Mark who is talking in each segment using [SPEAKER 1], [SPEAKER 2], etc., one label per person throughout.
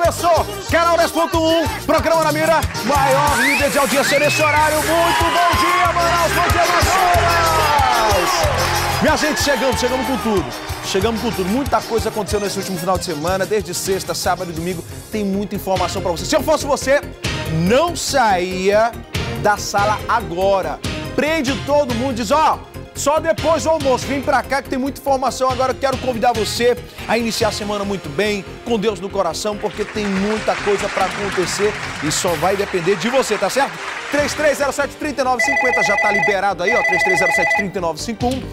[SPEAKER 1] Começou! Canal 10.1, programa na mira, maior líder de audiência nesse horário. Muito bom dia, Manaus! Bom dia, Manaus! Minha gente, chegamos com tudo. Chegamos com tudo. Muita coisa aconteceu nesse último final de semana, desde sexta, sábado e domingo. Tem muita informação pra você. Se eu fosse você, não saía da sala agora. Prende todo mundo, diz, ó, só depois do almoço. Vem pra cá que tem muita informação. Agora eu quero convidar você a iniciar a semana muito bem, com Deus no coração, porque tem muita coisa pra acontecer e só vai depender de você, tá certo? 3307-3950 já tá liberado aí, ó, 3307-3951,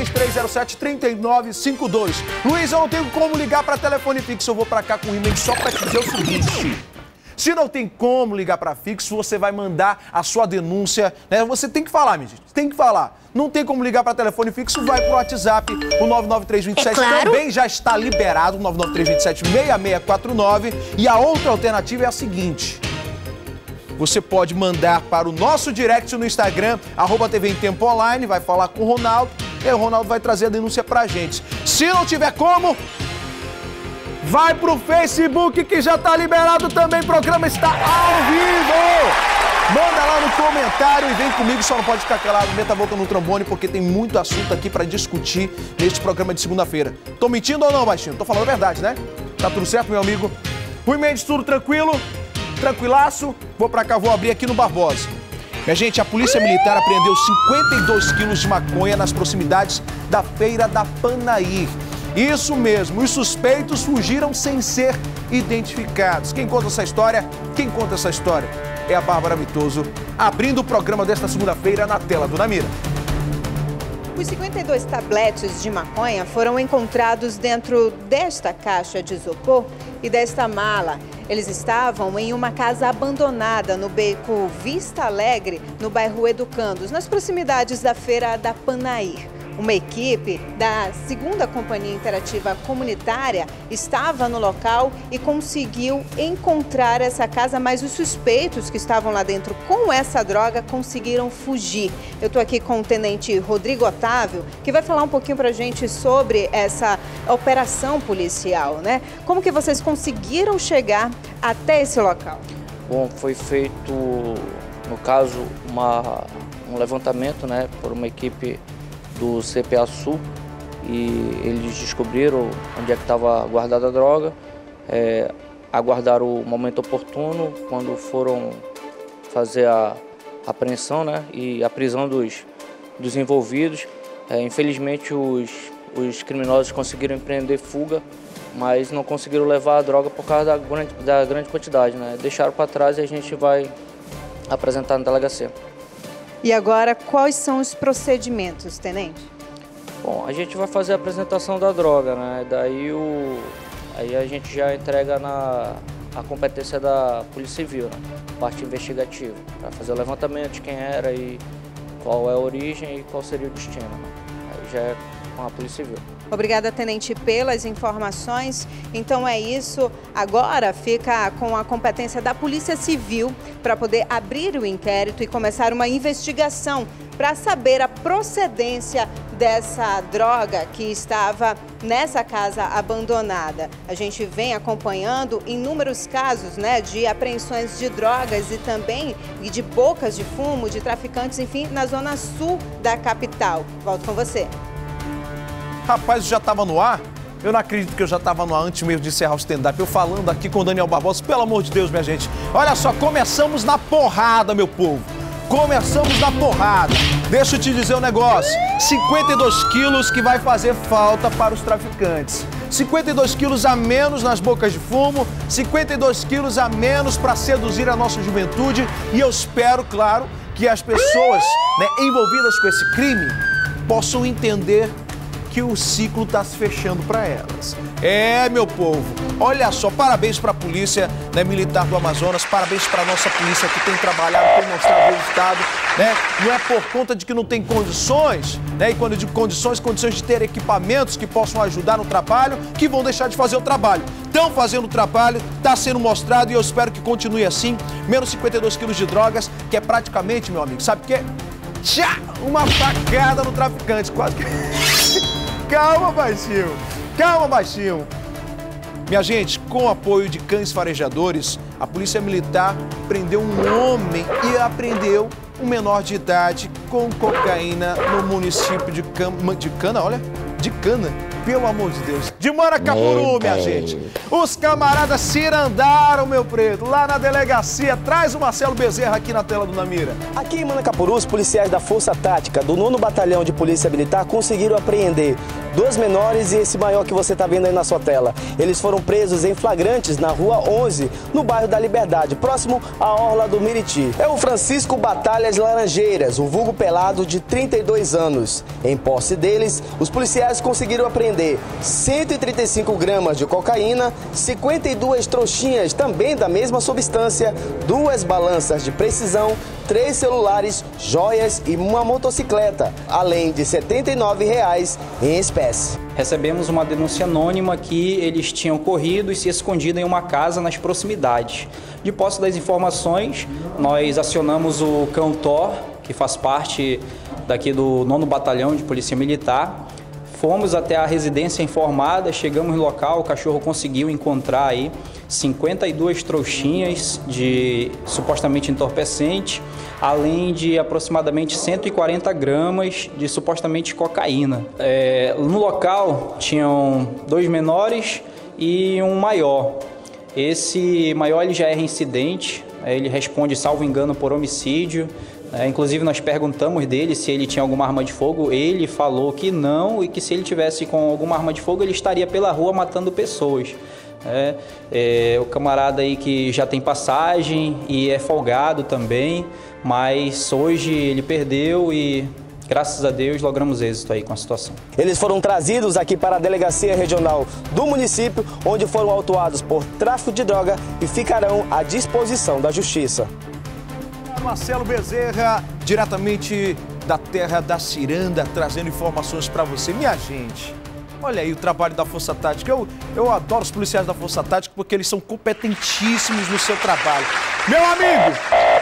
[SPEAKER 1] 3307-3952. Luiz, eu não tenho como ligar pra telefone fixo, eu vou pra cá com o e-mail só pra te dizer o seguinte. Se não tem como ligar para fixo, você vai mandar a sua denúncia, né? Você tem que falar, minha gente, tem que falar. Não tem como ligar para telefone fixo, vai pro WhatsApp, o 99327 também já está liberado, 99327-6649. E a outra alternativa é a seguinte: você pode mandar para o nosso direct no Instagram, @TV em Tempo Online, vai falar com o Ronaldo, e o Ronaldo vai trazer a denúncia pra gente. Se não tiver como, vai pro Facebook que já tá liberado também, o programa está ao vivo! Manda lá no comentário e vem comigo, só não pode ficar calado, meta a boca no trombone, porque tem muito assunto aqui pra discutir neste programa de segunda-feira. Tô mentindo ou não, baixinho? Tô falando a verdade, né? Tá tudo certo, meu amigo? Rui Mendes, tudo tranquilo? Tranquilaço? Vou pra cá, vou abrir aqui no Barbosa. Minha gente, a Polícia Militar apreendeu 52 quilos de maconha nas proximidades da Feira da Panair. Isso mesmo, os suspeitos fugiram sem ser identificados. Quem conta essa história? Quem conta essa história? É a Bárbara Mitoso, abrindo o programa desta segunda-feira na tela do Namira.
[SPEAKER 2] Os 52 tabletes de maconha foram encontrados dentro desta caixa de isopor e desta mala. Eles estavam em uma casa abandonada no beco Vista Alegre, no bairro Educandos, nas proximidades da Feira da Panair. Uma equipe da 2ª Companhia Interativa Comunitária estava no local e conseguiu encontrar essa casa, mas os suspeitos que estavam lá dentro com essa droga conseguiram fugir. Eu estou aqui com o Tenente Rodrigo Otávio, que vai falar um pouquinho para a gente sobre essa operação policial, né? Como que vocês conseguiram chegar até esse local?
[SPEAKER 3] Bom, foi feito, no caso, um levantamento, né, por uma equipe do CPA Sul, e eles descobriram onde é que estava guardada a droga, aguardaram o momento oportuno quando foram fazer a apreensão, né, e a prisão dos envolvidos. Infelizmente os criminosos conseguiram empreender fuga, mas não conseguiram levar a droga por causa da grande quantidade, né? Deixaram para trás e a gente vai apresentar na delegacia.
[SPEAKER 2] E agora, quais são os procedimentos, tenente?
[SPEAKER 3] Bom, a gente vai fazer a apresentação da droga, né? Aí a gente já entrega a competência da Polícia Civil, né? Parte investigativa, para fazer o levantamento de quem era e qual é a origem e qual seria o destino, né? Aí já é com a Polícia Civil.
[SPEAKER 2] Obrigada, tenente, pelas informações. Então é isso. Agora fica com a competência da Polícia Civil para poder abrir o inquérito e começar uma investigação para saber a procedência dessa droga que estava nessa casa abandonada. A gente vem acompanhando inúmeros casos, né, de apreensões de drogas e também de bocas de fumo, de traficantes, enfim, na zona sul da capital. Volto com você.
[SPEAKER 1] Rapaz, eu já estava no ar? Eu não acredito que eu já estava no ar antes mesmo de encerrar o stand-up. Eu falando aqui com o Daniel Barbosa, pelo amor de Deus, minha gente. Olha só, começamos na porrada, meu povo. Começamos na porrada. Deixa eu te dizer um negócio. 52 quilos que vai fazer falta para os traficantes. 52 quilos a menos nas bocas de fumo, 52 quilos a menos para seduzir a nossa juventude. E eu espero, claro, que as pessoas, né, envolvidas com esse crime possam entender que o ciclo está se fechando para elas. Meu povo, olha só, parabéns para a Polícia, né, Militar do Amazonas, parabéns para a nossa polícia que tem trabalhado, tem mostrado resultado, né? Não é por conta de que não tem condições, né? E quando eu digo condições de ter equipamentos que possam ajudar no trabalho, que vão deixar de fazer o trabalho. Estão fazendo o trabalho, está sendo mostrado e eu espero que continue assim. Menos 52 quilos de drogas, que é praticamente, meu amigo, sabe o quê? Tchá! Uma facada no traficante, quase que... Calma, baixinho. Calma, baixinho. Minha gente, com o apoio de cães farejadores, a Polícia Militar prendeu um homem e apreendeu um menor de idade com cocaína no município de Cana, pelo amor de Deus. De Manacapuru, minha gente. Os camaradas cirandaram, meu preto, lá na delegacia. Traz o Marcelo Bezerra aqui na tela do Namira.
[SPEAKER 4] Aqui em Manacapuru, os policiais da Força Tática do 9º Batalhão de Polícia Militar conseguiram apreender 2 menores e esse maior que você está vendo aí na sua tela. Eles foram presos em flagrantes na Rua 11, no bairro da Liberdade, próximo à Orla do Miriti. É o Francisco Batalhas Laranjeiras, o vulgo pelado de 32 anos. Em posse deles, os policiais conseguiram apreender 135 gramas de cocaína, 52 trouxinhas também da mesma substância, 2 balanças de precisão, 3 celulares, joias e uma motocicleta, além de R$ 79 em espécie.
[SPEAKER 5] Recebemos uma denúncia anônima que eles tinham corrido e se escondido em uma casa nas proximidades. De posse das informações, nós acionamos o cão Thor, que faz parte daqui do 9º Batalhão de Polícia Militar. Fomos até a residência informada, chegamos no local, o cachorro conseguiu encontrar aí 52 trouxinhas de supostamente entorpecente, além de aproximadamente 140 gramas de supostamente cocaína. No local tinham 2 menores e um maior. Esse maior ele já é reincidente, ele responde, salvo engano, por homicídio. Inclusive nós perguntamos dele se ele tinha alguma arma de fogo, ele falou que não e que se ele tivesse com alguma arma de fogo ele estaria pela rua matando pessoas. O camarada aí que já tem passagem e é folgado também, mas hoje ele perdeu e graças a Deus logramos êxito aí com a situação.
[SPEAKER 4] Eles foram trazidos aqui para a Delegacia Regional do município, onde foram autuados por tráfico de droga e ficarão à disposição da Justiça.
[SPEAKER 1] Marcelo Bezerra, diretamente da terra da ciranda, trazendo informações para você. Minha gente, olha aí o trabalho da Força Tática. Eu adoro os policiais da Força Tática porque eles são competentíssimos no seu trabalho. Meu amigo,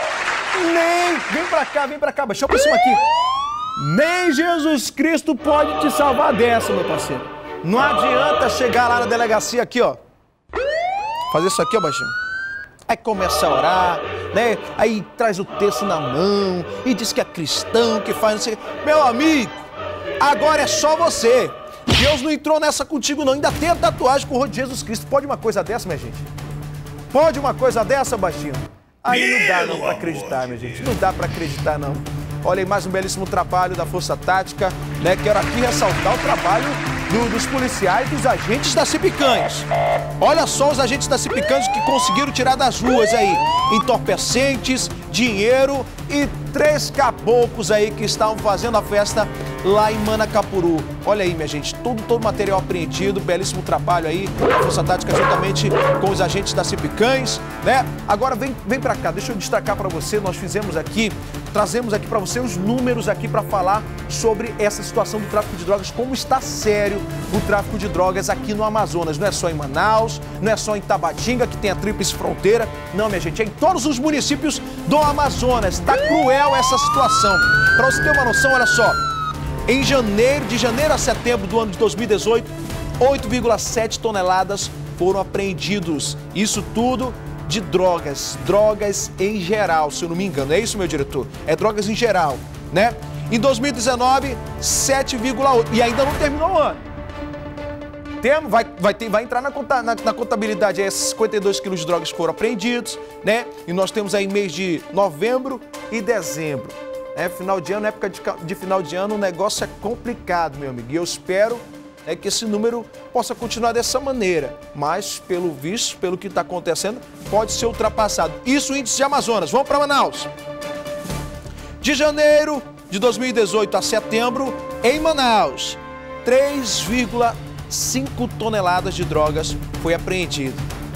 [SPEAKER 1] vem pra cá, deixa eu por cima aqui. Nem Jesus Cristo pode te salvar dessa, meu parceiro. Não adianta chegar lá na delegacia aqui, ó. Fazer isso aqui, ó, baixinho. Aí começa a orar, né? Aí traz o texto na mão e diz que é cristão, que faz não sei o quê. Meu amigo, agora é só você. Deus não entrou nessa contigo não, ainda tem a tatuagem com o rosto de Jesus Cristo. Pode uma coisa dessa, minha gente? Pode uma coisa dessa, baixinho? Aí não dá não pra acreditar, minha gente. Não dá pra acreditar não. Olha aí, mais um belíssimo trabalho da Força Tática, né? Quero aqui ressaltar o trabalho dos policiais, dos agentes da Cipicães. Olha só os agentes da Cipicães que conseguiram tirar das ruas aí entorpecentes, dinheiro e 3 caboclos aí que estavam fazendo a festa lá em Manacapuru. Olha aí, minha gente, todo o material apreendido, belíssimo trabalho aí da Força Tática juntamente com os agentes da Cipicães, né? Agora vem pra cá, deixa eu destacar pra você, nós trazemos aqui pra você os números aqui pra falar sobre essa situação do tráfico de drogas, como está sério o tráfico de drogas aqui no Amazonas. Não é só em Manaus, não é só em Tabatinga, que tem a tríplice fronteira. Não, minha gente, é em todos os municípios do Amazonas. Está cruel essa situação. Para você ter uma noção, olha só. De janeiro a setembro do ano de 2018, 8,7 toneladas foram apreendidos. Isso tudo de drogas em geral, se eu não me engano. É isso, meu diretor? É drogas em geral, né? Em 2019, 7,8. E ainda não terminou o ano. Vai entrar na contabilidade aí, esses 52 quilos de drogas que foram apreendidos, né? E nós temos aí mês de novembro e dezembro. Final de ano, época de final de ano, o negócio é complicado, meu amigo. E eu espero que esse número possa continuar dessa maneira. Mas, pelo visto, pelo que está acontecendo, pode ser ultrapassado. Isso o índice de Amazonas. Vamos para Manaus. De janeiro de 2018 a setembro, em Manaus, 3,5 toneladas de drogas foi apreendido.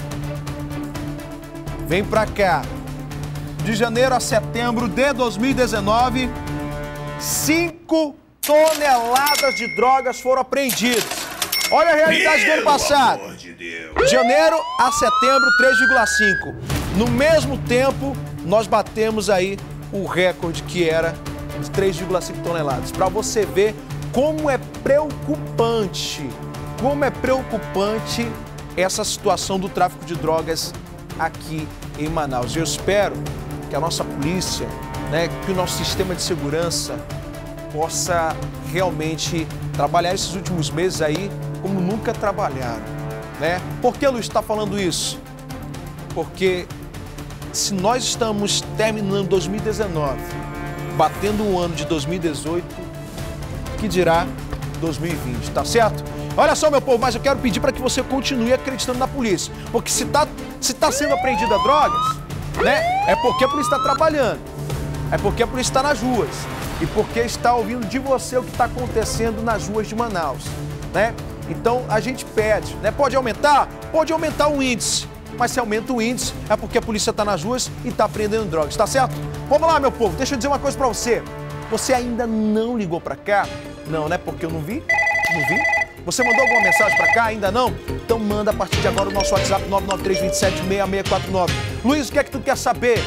[SPEAKER 1] Vem pra cá. De janeiro a setembro de 2019, 5 toneladas de drogas foram apreendidas. Olha a realidade do ano passado. De janeiro a setembro, 3,5. No mesmo tempo, nós batemos aí o recorde que era de 3,5 toneladas. Para você ver como é preocupante essa situação do tráfico de drogas aqui em Manaus. Eu espero que a nossa polícia, né, que o nosso sistema de segurança possa realmente trabalhar esses últimos meses aí como nunca trabalharam, né? Por que, Luiz, está falando isso? Porque se nós estamos terminando 2019, batendo o ano de 2018, que dirá 2020, tá certo? Olha só, meu povo, mas eu quero pedir para que você continue acreditando na polícia, porque se tá sendo apreendida drogas, né, é porque a polícia está trabalhando, é porque a polícia está nas ruas e porque está ouvindo de você o que está acontecendo nas ruas de Manaus, né? Então a gente pede, né? Pode aumentar o índice, mas se aumenta o índice é porque a polícia está nas ruas e está apreendendo drogas, tá certo? Vamos lá, meu povo, deixa eu dizer uma coisa para você. Você ainda não ligou para cá? Não, né? Porque eu não vi? Não vi? Você mandou alguma mensagem para cá? Ainda não? Então manda a partir de agora o nosso WhatsApp 993276649. Luiz, o que é que tu quer saber?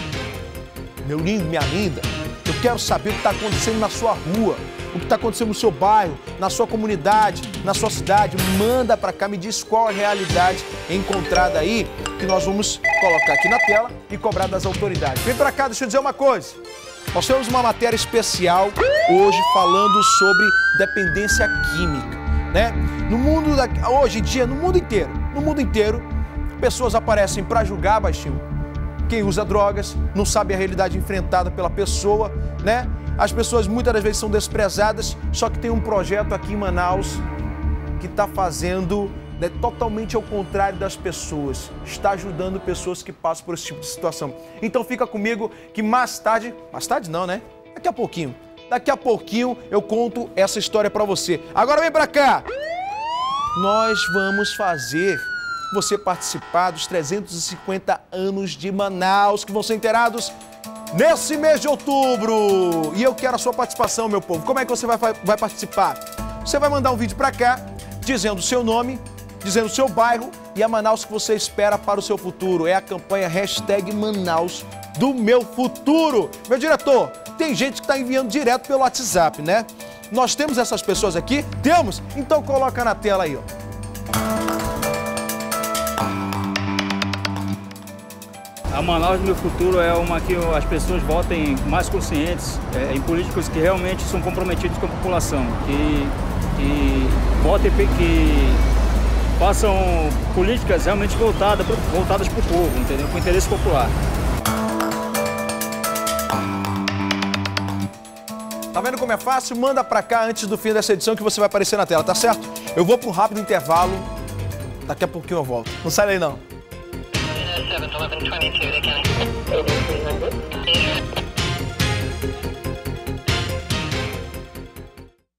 [SPEAKER 1] Meu lindo, minha linda, eu quero saber o que está acontecendo na sua rua, o que está acontecendo no seu bairro, na sua comunidade, na sua cidade. Manda para cá, me diz qual a realidade encontrada aí, que nós vamos colocar aqui na tela e cobrar das autoridades. Vem para cá, deixa eu dizer uma coisa. Nós temos uma matéria especial hoje falando sobre dependência química, né? No mundo, hoje em dia, no mundo inteiro, pessoas aparecem para julgar, baixinho, quem usa drogas, não sabe a realidade enfrentada pela pessoa, né? As pessoas muitas das vezes são desprezadas, só que tem um projeto aqui em Manaus que está fazendo, né, totalmente ao contrário das pessoas, está ajudando pessoas que passam por esse tipo de situação. Então fica comigo que mais tarde não, né? Daqui a pouquinho eu conto essa história para você. Agora vem para cá. Nós vamos fazer você participar dos 350 anos de Manaus, que vão ser inteirados nesse mês de outubro. E eu quero a sua participação, meu povo. Como é que você vai participar? Você vai mandar um vídeo para cá, dizendo o seu nome, dizendo o seu bairro e a Manaus que você espera para o seu futuro. É a campanha #Manaus do meu futuro. Meu diretor, tem gente que está enviando direto pelo WhatsApp, né? Nós temos essas pessoas aqui? Temos? Então coloca na tela aí, ó.
[SPEAKER 6] A Manaus do meu futuro é uma que as pessoas votem mais conscientes em políticos que realmente são comprometidos com a população, que votem, que façam políticas realmente voltadas para o povo, entendeu? Com o interesse popular.
[SPEAKER 1] Tá vendo como é fácil? Manda pra cá antes do fim dessa edição que você vai aparecer na tela, tá certo? Eu vou para um rápido intervalo, daqui a pouquinho eu volto. Não sai daí não. 7-11-22,